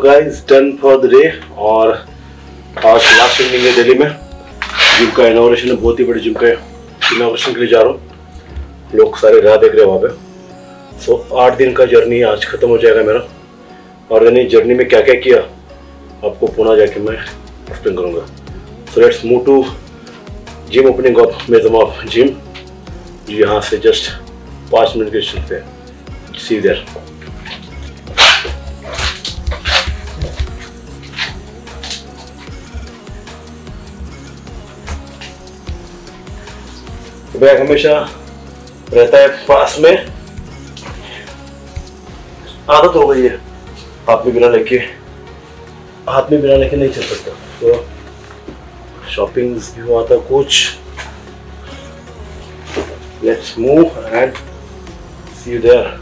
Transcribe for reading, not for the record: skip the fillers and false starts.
Guys done for the day. और आज last evening है दिल्ली में। जिम का इनॉग्रेशन है, बहुत ही बड़ी जिम का इनॉग्रेशन के लिए जा रहा हूँ। लोग सारे राह देख रहे हैं वहाँ पे। सो 8 दिन का जर्नी आज खत्म हो जाएगा मेरा। और मैंने जर्नी में क्या क्या किया आपको पुनः जाके मैं एक्सप्लेन करूँगा। So let's move to gym opening of मेजम ऑफ जिम, जो यहाँ से जस्ट 5 मिनट के डिस्टेंस पे है। सी देयर। बैग हमेशा रहता है पास में। आदत हो गई है हाथ में बिना लेके नहीं चल सकता। तो शॉपिंग भी हुआ था कुछ। Let's move and see you there.